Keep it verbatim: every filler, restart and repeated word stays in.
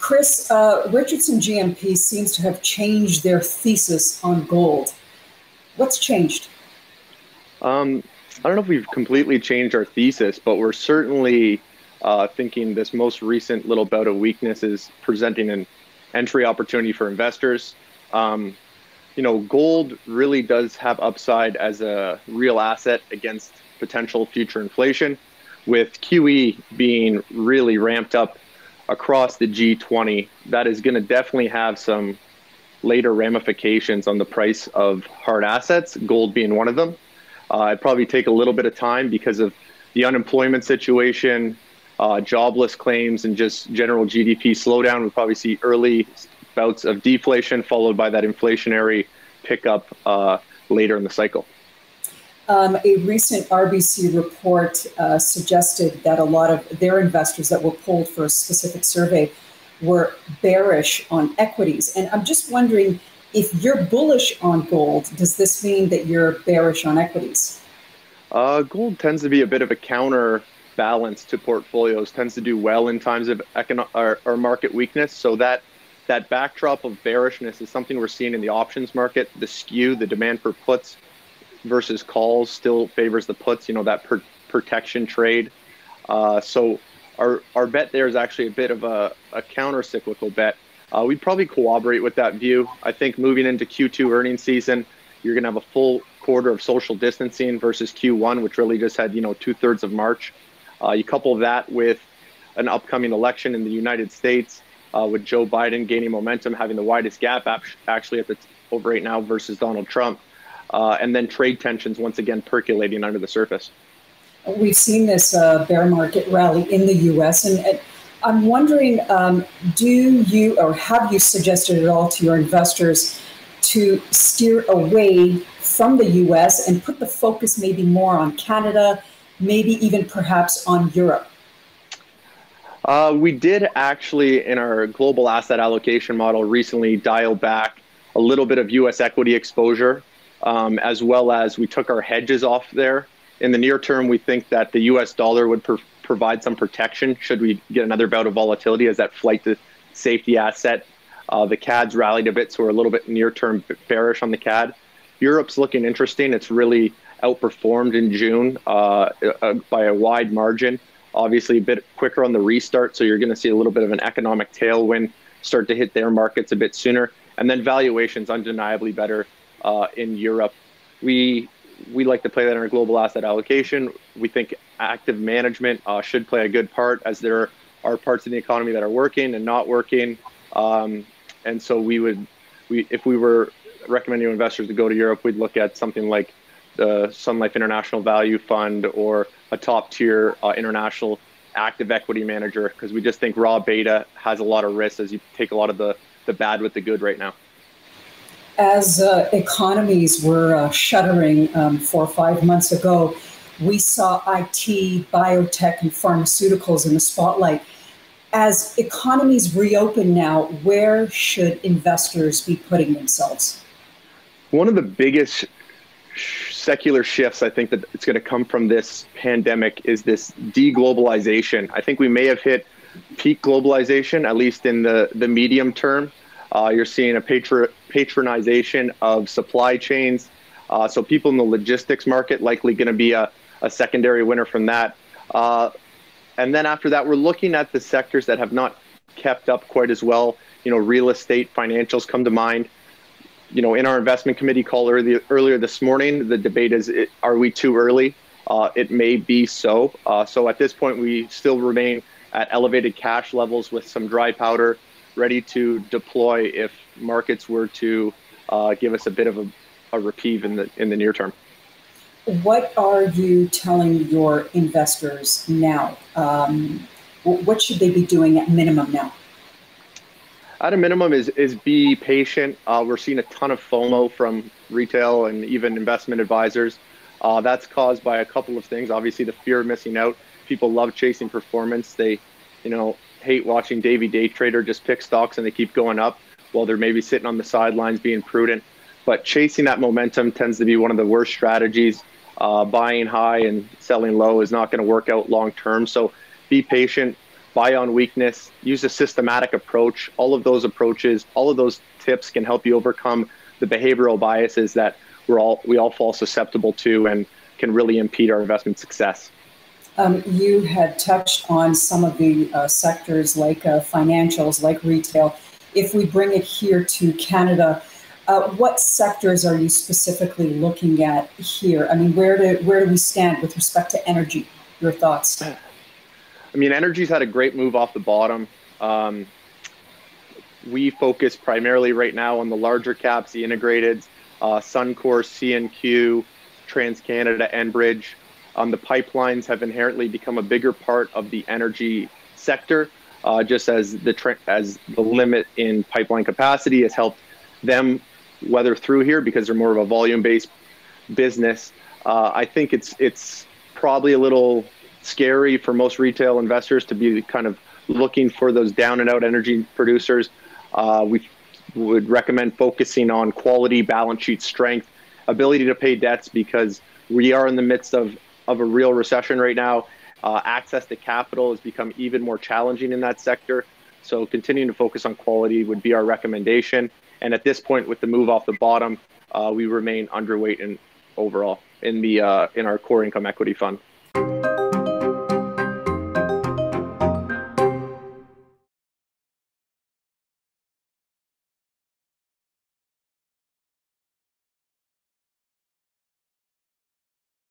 Chris, uh, Richardson G M P seems to have changed their thesis on gold. What's changed? Um, I don't know if we've completely changed our thesis, but we're certainly uh, thinking this most recent little bout of weakness is presenting an entry opportunity for investors. Um, you know, gold really does have upside as a real asset against potential future inflation, with Q E being really ramped up across the G twenty. That is going to definitely have some later ramifications on the price of hard assets, gold being one of them. Uh, it'd probably take a little bit of time because of the unemployment situation, uh, jobless claims, and just general G D P slowdown. We'll probably see early bouts of deflation followed by that inflationary pickup uh, later in the cycle. Um, a recent R B C report uh, suggested that a lot of their investors that were polled for a specific survey were bearish on equities. And I'm just wondering, if you're bullish on gold, does this mean that you're bearish on equities? Uh, gold tends to be a bit of a counterbalance to portfolios, tends to do well in times of economic or, or market weakness. So that that backdrop of bearishness is something we're seeing in the options market. The skew, the demand for puts versus calls still favors the puts, you know, that per protection trade. Uh, so our, our bet there is actually a bit of a, a counter-cyclical bet. Uh, we'd probably cooperate with that view. I think moving into Q two earnings season, you're going to have a full quarter of social distancing versus Q one, which really just had, you know, two thirds of March. Uh, you couple that with an upcoming election in the United States, uh, with Joe Biden gaining momentum, having the widest gap actually at the over right now versus Donald Trump. Uh, and then trade tensions once again percolating under the surface. We've seen this uh, bear market rally in the U S, and, and I'm wondering, um, do you or have you suggested at all to your investors to steer away from the U S and put the focus maybe more on Canada, maybe even perhaps on Europe? Uh, we did actually, in our global asset allocation model, recently dial back a little bit of U S equity exposure. Um, as well as we took our hedges off there. In the near term, we think that the U S dollar would pr provide some protection should we get another bout of volatility as that flight to safety asset. Uh, the C A Ds rallied a bit, so we're a little bit near-term bearish on the C A D. Europe's looking interesting. It's really outperformed in June uh, uh, by a wide margin. Obviously, a bit quicker on the restart, so you're going to see a little bit of an economic tailwind start to hit their markets a bit sooner. And then valuations undeniably better Uh, in Europe. We we like to play that in our global asset allocation. We think active management uh, should play a good part, as there are parts of the economy that are working and not working. Um, and so we would, we if we were recommending investors to go to Europe, we'd look at something like the Sun Life International Value Fund or a top tier uh, international active equity manager, because we just think raw beta has a lot of risks as you take a lot of the, the bad with the good right now. As uh, economies were uh, shuttering um, four or five months ago, we saw I T, biotech, and pharmaceuticals in the spotlight. As economies reopen now, where should investors be putting themselves? One of the biggest secular shifts I think that it's going to come from this pandemic is this deglobalization. I think we may have hit peak globalization, at least in the, the medium term. Uh, you're seeing a patro patronization of supply chains. Uh, so people in the logistics market likely going to be a, a secondary winner from that. Uh, and then after that, we're looking at the sectors that have not kept up quite as well. You know, real estate, financials come to mind. You know, in our investment committee call earlier, earlier this morning, the debate is, are we too early? Uh, it may be so. Uh, so at this point, we still remain at elevated cash levels with some dry powder ready to deploy if markets were to uh, give us a bit of a, a reprieve in the in the near term. What are you telling your investors now? Um, what should they be doing at minimum now? At a minimum is is be patient. Uh, we're seeing a ton of FOMO from retail and even investment advisors. Uh, that's caused by a couple of things. Obviously, the fear of missing out. People love chasing performance. They, you know, hate watching Davey Day Trader just pick stocks and they keep going up while they're maybe sitting on the sidelines being prudent. But chasing that momentum tends to be one of the worst strategies. Uh, buying high and selling low is not going to work out long term. So be patient. buy on weakness, use a systematic approach. All of those approaches, all of those tips can help you overcome the behavioral biases that we're all we all fall susceptible to and can really impede our investment success. Um, you had touched on some of the uh, sectors like uh, financials, like retail. If we bring it here to Canada, uh, what sectors are you specifically looking at here? I mean, where do where do we stand with respect to energy? Your thoughts? I mean, energy's had a great move off the bottom. Um, we focus primarily right now on the larger caps, the integrateds, uh, Suncor, C N Q, TransCanada, Enbridge. Um, the pipelines have inherently become a bigger part of the energy sector, uh, just as the tra- as the limit in pipeline capacity has helped them weather through here because they're more of a volume-based business. Uh, I think it's it's probably a little scary for most retail investors to be kind of looking for those down-and-out energy producers. Uh, we would recommend focusing on quality, balance sheet strength, ability to pay debts, because we are in the midst of of a real recession right now. Uh, access to capital has become even more challenging in that sector. So continuing to focus on quality would be our recommendation. And at this point, with the move off the bottom, uh, we remain underweight in overall in the uh, in our core income equity fund.